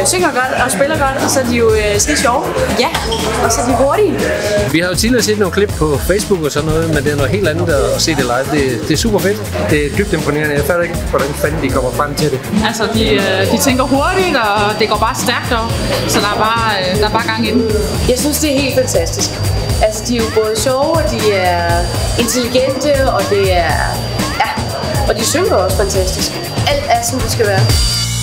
synger godt og spiller godt, og så er de jo skide sjove. Ja, og så er de hurtige. Vi har jo tidligere set nogle klip på Facebook og sådan noget, men det er noget helt andet at se det live. Det er super fedt. Det er dybt imponerende. Jeg fatter ikke, hvordan fanden de kommer frem til det. Altså, de tænker hurtigt, og det går bare stærkt over, så der er bare gang i den. Jeg synes, det er helt fantastisk. Altså, de er jo både sjove, og de er intelligente, og det er... Ja, og de synger også fantastisk. Alt er, som det skal være.